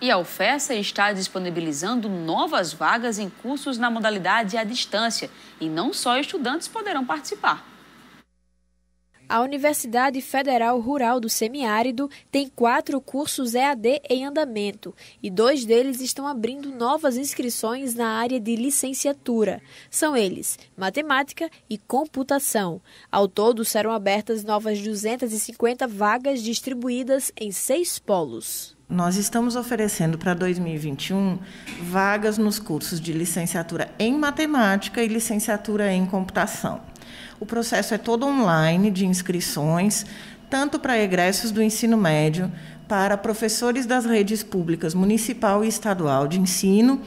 E a UFESA está disponibilizando novas vagas em cursos na modalidade à distância. E não só estudantes poderão participar. A Universidade Federal Rural do Semiárido tem 4 cursos EAD em andamento e 2 deles estão abrindo novas inscrições na área de licenciatura. São eles Matemática e Computação. Ao todo, serão abertas novas 250 vagas distribuídas em 6 polos. Nós estamos oferecendo para 2021 vagas nos cursos de licenciatura em Matemática e licenciatura em Computação. O processo é todo online de inscrições, tanto para egressos do ensino médio, para professores das redes públicas municipal e estadual de ensino.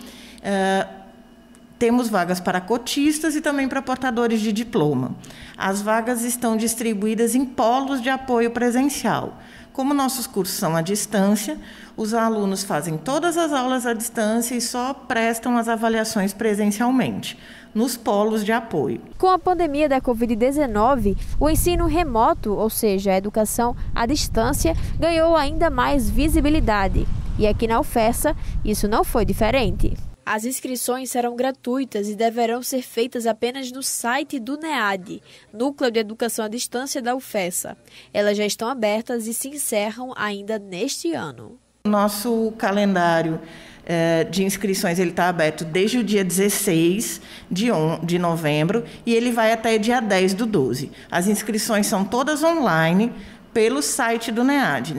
Temos vagas para cotistas e também para portadores de diploma. As vagas estão distribuídas em polos de apoio presencial. Como nossos cursos são à distância, os alunos fazem todas as aulas à distância e só prestam as avaliações presencialmente, nos polos de apoio. Com a pandemia da Covid-19, o ensino remoto, ou seja, a educação à distância, ganhou ainda mais visibilidade. E aqui na UFESA, isso não foi diferente. As inscrições serão gratuitas e deverão ser feitas apenas no site do NEAD, Núcleo de Educação à Distância da UFESA. Elas já estão abertas e se encerram ainda neste ano. Nosso calendário de inscrições está aberto desde o dia 16 de novembro e ele vai até dia 10 do 12. As inscrições são todas online pelo site do NEAD,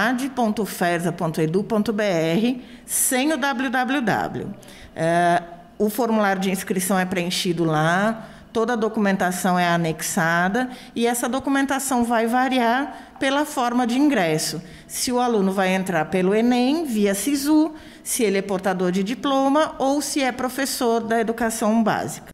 nead.ufesa.edu.br, sem o www. O formulário de inscrição é preenchido lá, toda a documentação é anexada e essa documentação vai variar pela forma de ingresso. Se o aluno vai entrar pelo Enem, via SISU, se ele é portador de diploma ou se é professor da educação básica.